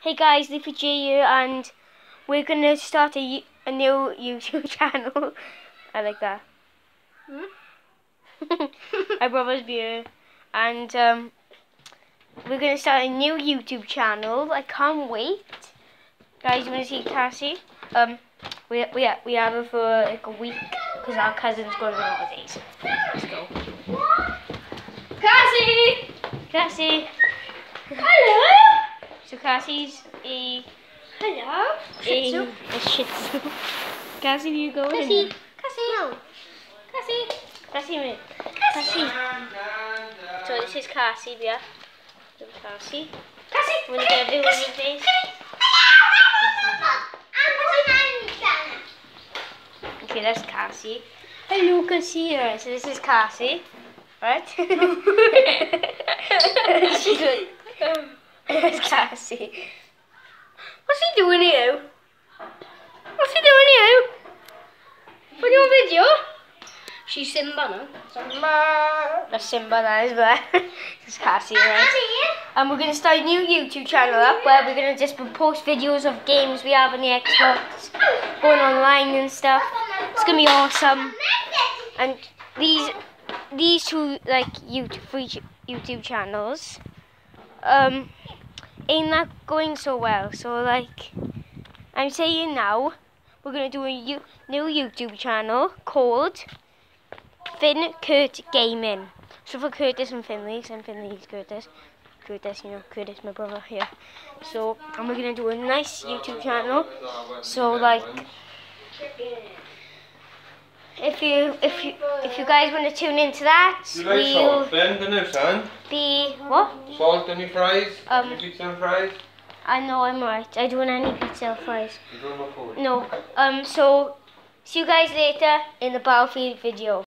Hey guys, Leafy J here, and we're gonna start a new YouTube channel. I like that. My brother's beer, and we're gonna start a new YouTube channel. I can't wait, guys. You wanna see Cassie? We have her for like a week because our cousin's going on holidays. Let's go. Cassie! Cassie! Hello! So Cassie's a Shih Tzu. a Shih Tzu. Cassie, you go Cassie. in. Cassie. No. Cassie. Cassie, mate. Cassie. So this is Cassie, yeah. Cassie. Cassie. Wanna get everyone in your face? Okay, that's Cassie. Hello, Cassie. Right, so this is Cassie, right? She's like, it's Cassie. What's he doing here? What's he doing here? For your video? She's Simba, no? That's Simba, that is bad. This is Cassie, right? And we're going to start a new YouTube channel up where we're going to just post videos of games we have on the Xbox, going online and stuff. It's going to be awesome. And these two like free YouTube channels ain't that going so well. So like I'm saying now, we're going to do a new YouTube channel called Finn Kurt Gaming. So for Curtis and Finley, because I'm Finley's Curtis. Curtis, you know, Curtis, my brother here. So, and we're gonna do a nice YouTube channel. So, like, if you guys want to tune into that, You like salt, Ben, don't you, son? be what? Salt on your fries? Any pizza and fries? I know I'm right. I don't want any pizza or fries. You don't look forward. No. So, see you guys later in the Battlefield video.